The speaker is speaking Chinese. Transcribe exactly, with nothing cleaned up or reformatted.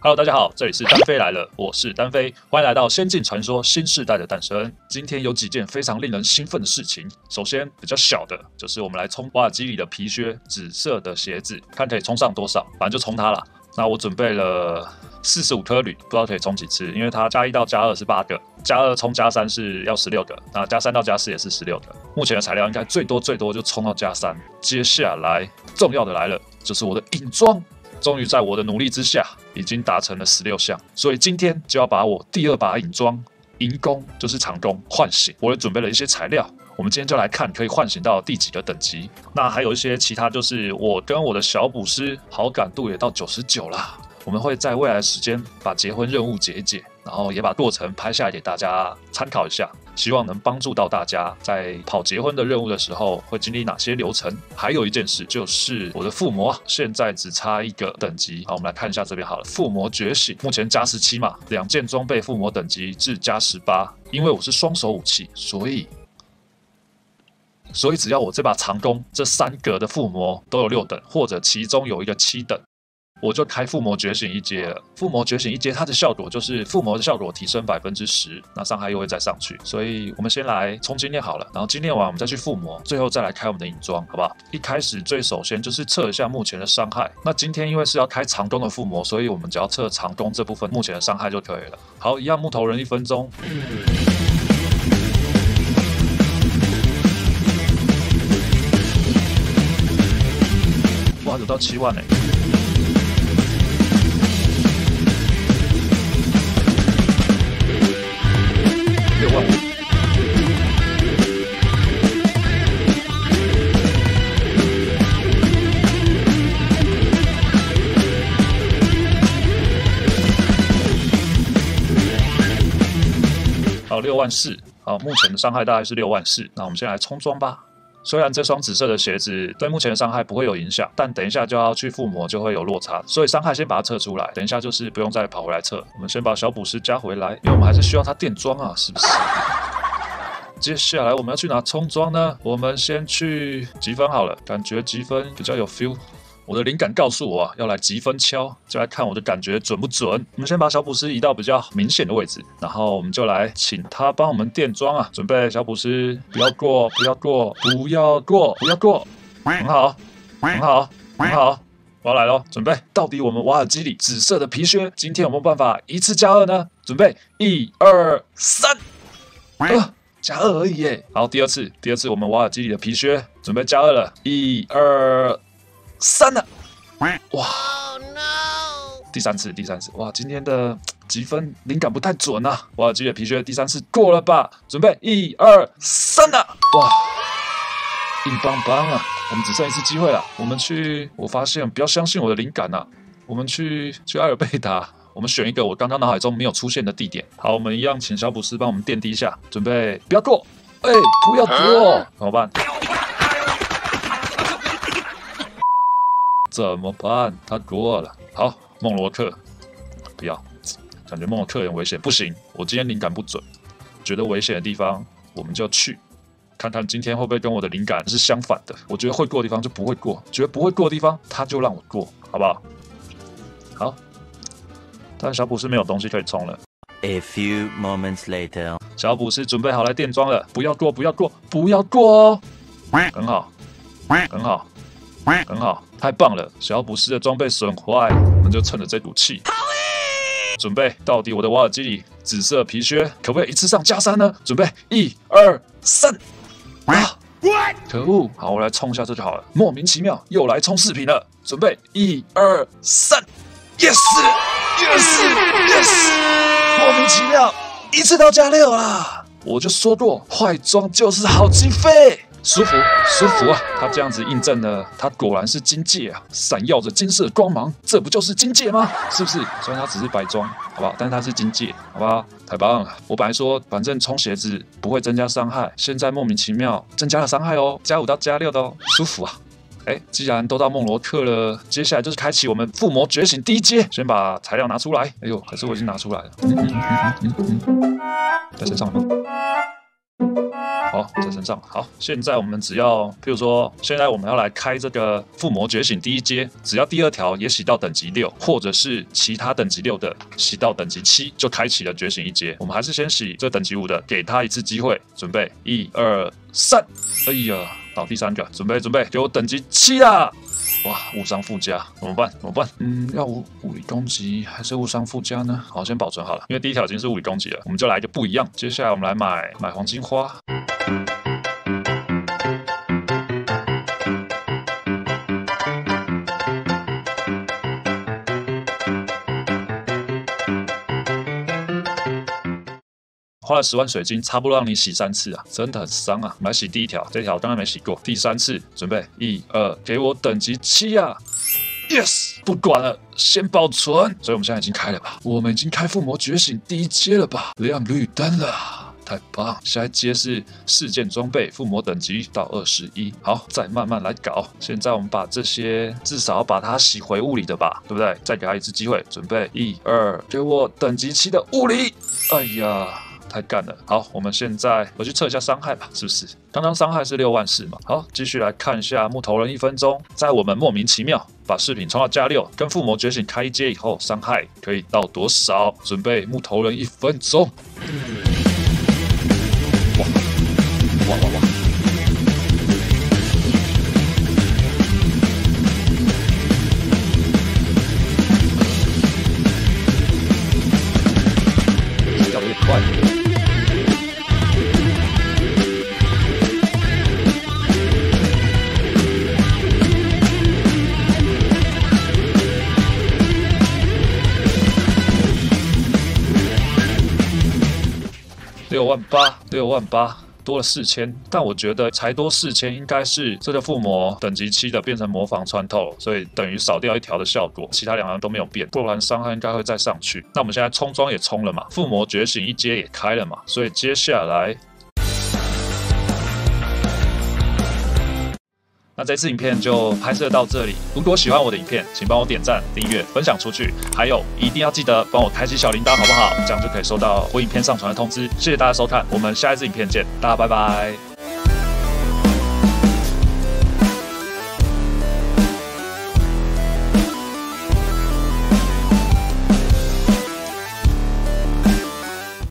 Hello， 大家好，这里是单飞来了，我是单飞，欢迎来到《仙境传说：新世代的诞生》。今天有几件非常令人兴奋的事情。首先，比较小的就是我们来冲瓦尔基里的皮靴，紫色的鞋子，看可以冲上多少，反正就冲它啦。那我准备了四十五颗铝，不知道可以冲几次，因为它加一到加二是八个，加二冲加三是要十六个，那加三到加四也是十六个。目前的材料应该最多最多就冲到加三。接下来重要的来了，就是我的引装。终于在我的努力之下，已经达成了十六项，所以今天就要把我第二把引装银弓，就是长弓唤醒。我也准备了一些材料，我们今天就来看可以唤醒到第几个等级。那还有一些其他，就是我跟我的小捕师好感度也到九十九啦。我们会在未来的时间把结婚任务解一解，然后也把过程拍下来给大家参考一下，希望能帮助到大家在跑结婚的任务的时候会经历哪些流程。还有一件事就是我的附魔现在只差一个等级，好，我们来看一下这边好了。附魔觉醒目前加十七嘛，两件装备附魔等级至加十八，因为我是双手武器，所以所以只要我这把长弓这三格的附魔都有六等，或者其中有一个七等，我就开附魔觉醒一阶了。附魔觉醒一阶，它的效果就是附魔的效果提升百分之十，那伤害又会再上去。所以我们先来冲经验好了，然后经验完我们再去附魔，最后再来开我们的引装，好不好？一开始最首先就是测一下目前的伤害。那今天因为是要开长弓的附魔，所以我们只要测长弓这部分目前的伤害就可以了。好，一样木头人一分钟。哇，有到七万哎、欸！六万五，好，六万四。好，目前的伤害大概是六万四。那我们先来冲装吧。虽然这双紫色的鞋子对目前的伤害不会有影响，但等一下就要去附魔，就会有落差，所以伤害先把它测出来。等一下就是不用再跑回来测，我们先把小捕师加回来，因为我们还是需要它电装啊，是不是？接下来我们要去哪冲装呢？我们先去积分好了，感觉积分比较有 feel。我的灵感告诉我啊，要来积分敲，就来看我的感觉准不准。我们先把小捕师移到比较明显的位置，然后我们就来请他帮我们电装啊。准备，小捕师，不要过，不要过，不要过，不要过，很好，很好，很好，我要来咯。准备，到底我们瓦尔基里紫色的皮靴，今天有没有办法一次加二呢？准备，一二三，呃，加二而已耶。好，第二次，第二次我们瓦尔基里的皮靴准备加二了，一二。三了，哇！ Oh, no. 第三次，第三次，哇！今天的积分灵感不太准啊！瓦尔基里的皮靴第三次过了吧？准备，一二三了，哇！硬邦邦啊！我们只剩一次机会了，我们去，我发现不要相信我的灵感啊！我们去去埃尔贝达，我们选一个我刚刚脑海中没有出现的地点。好，我们一样请小捕师帮我们垫低一下，准备，不要过，哎、欸，不要过，怎么办？怎么办？他过了。好，梦罗克，不要，感觉梦罗克很危险，不行。我今天灵感不准，觉得危险的地方我们就去，看看今天会不会跟我的灵感是相反的。我觉得会过的地方就不会过，觉得不会过的地方他就让我过，好不好？好，但小捕师没有东西可以冲了。 A few moments later， 小捕师准备好来电装了，不要过，不要过，不要过哦！很好，很好。很好，太棒了！小捕师的装备损坏，我们就趁着这股气，准备。到底我的瓦尔基里紫色皮靴可不可以一次上加三呢？准备，一二三，啊！可恶！好，我来冲一下这就好了。莫名其妙又来冲视频了，准备，一二三 ，yes yes yes， 莫名其妙一次到加六啦！我就说过，坏装就是好击飞。舒服，舒服啊！他这样子印证了，他果然是金戒啊，闪耀着金色光芒，这不就是金戒吗？是不是？虽然他只是白装，好不好？但是他是金戒，好不好？太棒了！我本来说，反正冲鞋子不会增加伤害，现在莫名其妙增加了伤害哦，加五到加六的哦，舒服啊！哎，既然都到梦罗克了，接下来就是开启我们附魔觉醒第一阶。先把材料拿出来。哎呦，可是我已经拿出来了，嗯嗯嗯嗯嗯，在身上吗？ 好，在身上。好，现在我们只要，譬如说，现在我们要来开这个附魔觉醒第一阶，只要第二条也洗到等级六，或者是其他等级六的洗到等级七，就开启了觉醒一阶。我们还是先洗这等级五的，给他一次机会。准备，一二三，哎呀，倒第三个，准备准备，给我等级七啦！哇，误伤附加，怎么办？怎么办？嗯，要物物理攻击还是误伤附加呢？好，先保存好了，因为第一条已经是物理攻击了，我们就来一个不一样。接下来我们来买买黄金花。花了十万水晶，差不多让你洗三次啊，真的很伤啊！我们来洗第一条，这条刚刚没洗过，第三次，准备，一二，给我等级七啊 ！Yes， 不管了，先保存。所以我们现在已经开了吧？我们已经开附魔觉醒第一阶了吧？亮绿灯了。太棒！下一阶是事件装备附魔等级到二十一，好，再慢慢来搞。现在我们把这些至少要把它洗回物理的吧，对不对？再给他一次机会，准备一二，给我等级七的物理。哎呀！太干了，好，我们现在我去测一下伤害吧，是不是？刚刚伤害是六万四嘛？好，继续来看一下木头人一分钟，在我们莫名其妙把饰品冲到加六，跟附魔觉醒开一阶以后，伤害可以到多少？准备木头人一分钟。哇哇哇哇！掉的有点快。六万八，六万八，多了四千，但我觉得才多四千，应该是这个附魔等级七的变成魔防穿透，所以等于少掉一条的效果，其他两样都没有变，不然伤害应该会再上去。那我们现在冲装也冲了嘛，附魔觉醒一阶也开了嘛，所以接下来。那这次影片就拍摄到这里。如果喜欢我的影片，请帮我点赞、订阅、分享出去，还有一定要记得帮我开启小铃铛，好不好？这样就可以收到我影片上传的通知。谢谢大家收看，我们下一次影片见，大家拜拜。